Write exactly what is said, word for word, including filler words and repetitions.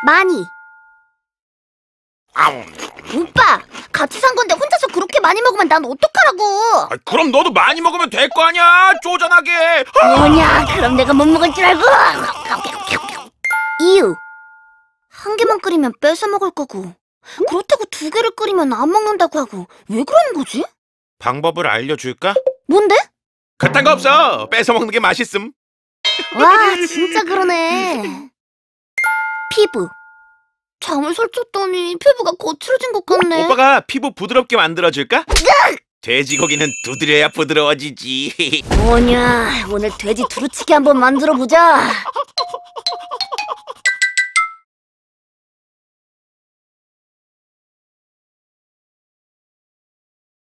많이. 오빠, 같이 산 건데 혼자서 그렇게 많이 먹으면 난 어떡하라고? 아, 그럼 너도 많이 먹으면 될 거 아니야, 쪼잔하게. 뭐냐, 그럼 내가 못 먹을 줄 알고. 이유. 한 개만 끓이면 뺏어 먹을 거고, 그렇다고 두 개를 끓이면 안 먹는다고 하고, 왜 그러는 거지? 방법을 알려줄까? 뭔데? 그딴 거 없어. 뺏어 먹는 게 맛있음. 와, 진짜 그러네. 피부. 잠을 설쳤더니 피부가 거칠어진 것 같네. 오빠가 피부 부드럽게 만들어줄까? 돼지고기는 두드려야 부드러워지지. 뭐냐, 오늘 돼지 두루치기 한번 만들어보자.